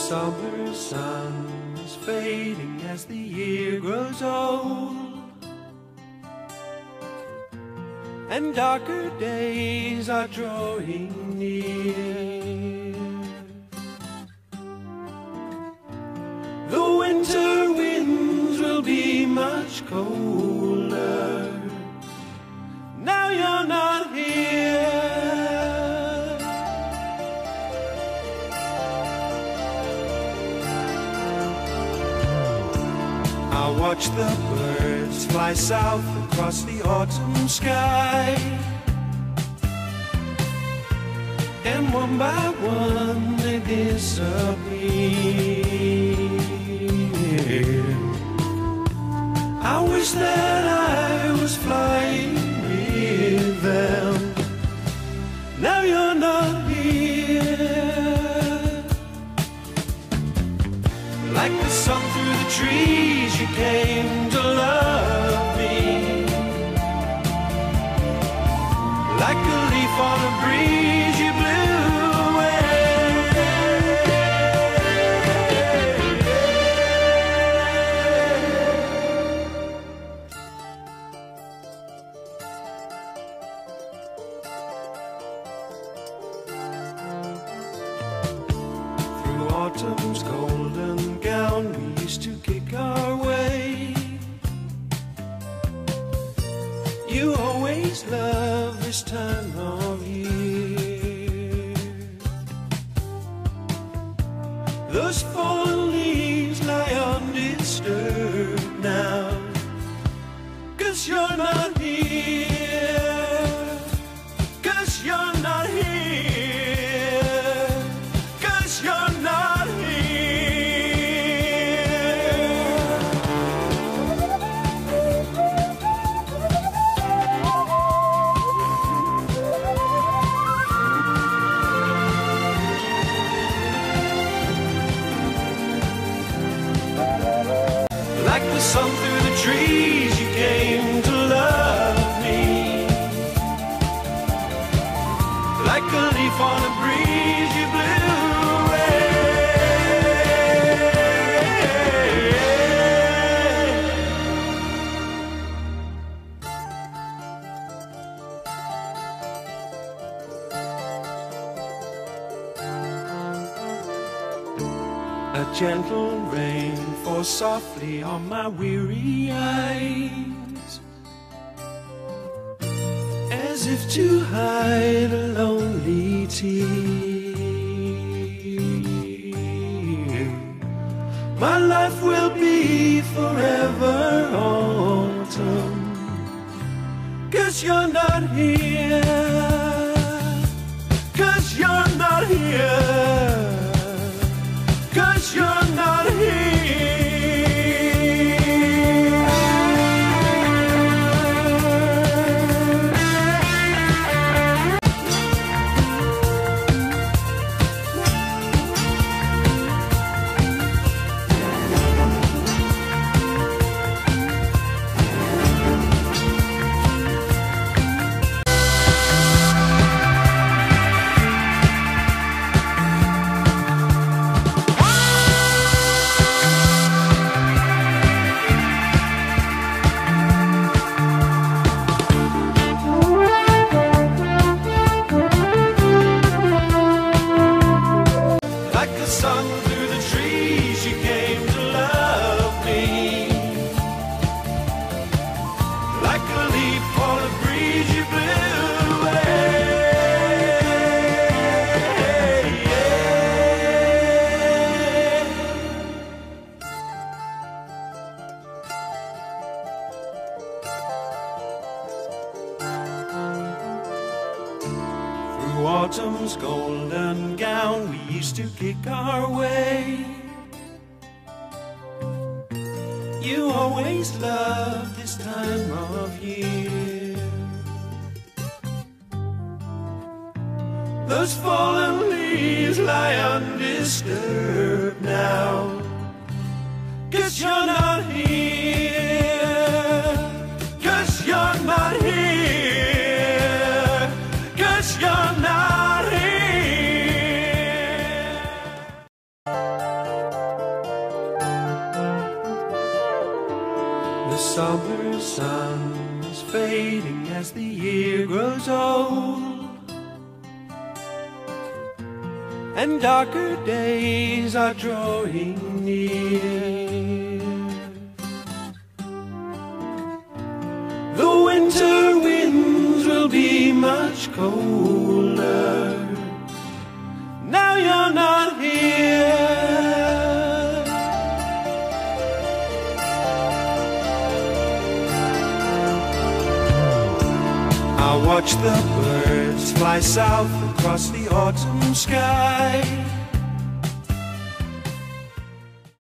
summer sun is fading as the year grows old, and darker days are drawing near. The winter winds will be much colder now you're not here. I'll watch the birds fly south across the autumn sky, and one by one they disappear. I wish that I was flying with them. Now you're not here. Like the sun through the trees, you came to love me. Like a leaf on a breeze, you blew away. Through autumn's golden gown, we used to kick our way. You always love this time of year. Those fallen leaves lie undisturbed now, 'cause you're not here. 'Cause you're not here. 'Cause you're not like the sun through the trees, you came to love me. Like a leaf on a breeze, you blew away. A gentle rain falls softly on my weary eyes, as if to hide a lonely tear. My life will be forever autumn, 'cause you're not here. 'Cause you're not here. 'Cause you're not here. Autumn's golden gown, we used to kick our way. You always loved this time of year. Those fallen leaves lie undisturbed now, 'cause you're not here. 'Cause you're not here. 'Cause you're not here. the sun is fading as the year grows old, and darker days are drawing near. The winter winds will be much colder now you're not here. I watch the birds fly south across the autumn sky.